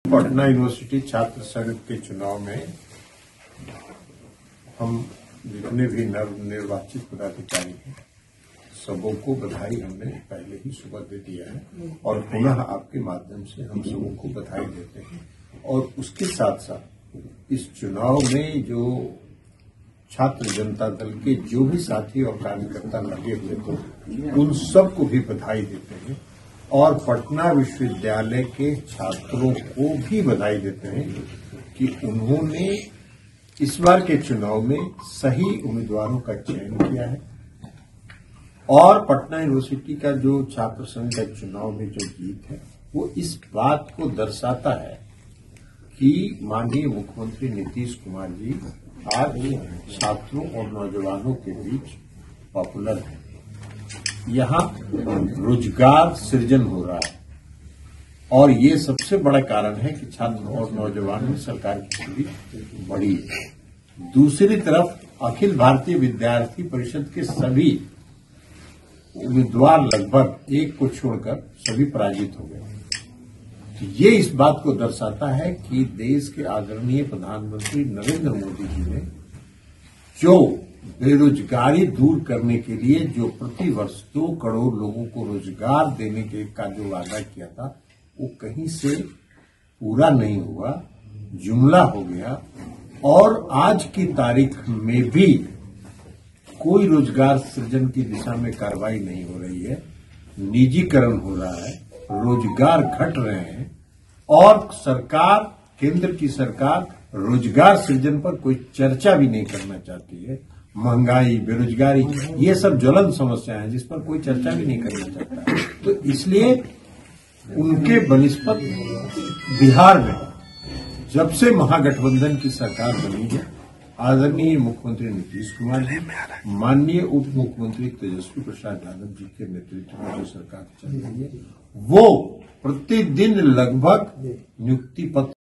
Patna university छात्र संघ के चुनाव में हम जितने भी नवनिर्वाचित पदाधिकारी हैं सबों को बधाई हमने पहले ही सुबह दे दिया है और पुनः आपके माध्यम से हम सबों को बधाई देते हैं। और उसके साथ साथ इस चुनाव में जो छात्र जनता दल के जो भी साथी और कार्यकर्ता लगे हुए थे उन सबको भी बधाई देते हैं और पटना विश्वविद्यालय के छात्रों को भी बधाई देते हैं कि उन्होंने इस बार के चुनाव में सही उम्मीदवारों का चयन किया है और पटना यूनिवर्सिटी का जो छात्र संघ का चुनाव में जो जीत है वो इस बात को दर्शाता है कि माननीय मुख्यमंत्री नीतीश कुमार जी आज छात्रों और नौजवानों के बीच पॉपुलर हैं। यहाँ रोजगार सृजन हो रहा है और ये सबसे बड़ा कारण है कि छात्र और नौजवान में सरकार की छवि बढ़ी है। दूसरी तरफ अखिल भारतीय विद्यार्थी परिषद के सभी उम्मीदवार लगभग एक को छोड़कर सभी पराजित हो गए। तो ये इस बात को दर्शाता है कि देश के आदरणीय प्रधानमंत्री नरेंद्र मोदी जी ने जो बेरोजगारी दूर करने के लिए जो प्रति वर्ष 2 करोड़ लोगों को रोजगार देने के का जो वादा किया था वो कहीं से पूरा नहीं हुआ, जुमला हो गया और आज की तारीख में भी कोई रोजगार सृजन की दिशा में कार्रवाई नहीं हो रही है। निजीकरण हो रहा है, रोजगार घट रहे हैं और सरकार, केंद्र की सरकार रोजगार सृजन पर कोई चर्चा भी नहीं करना चाहती है। महंगाई, बेरोजगारी, ये सब ज्वलन समस्या है जिस पर कोई चर्चा भी नहीं करना चाहता है। तो इसलिए उनके बनिस्पत बिहार में जब से महागठबंधन की सरकार बनी है, आदरणीय मुख्यमंत्री नीतीश कुमार जी, माननीय उप मुख्यमंत्री तेजस्वी प्रसाद यादव जी के नेतृत्व में जो सरकार चल रही है वो प्रतिदिन लगभग नियुक्ति पत्र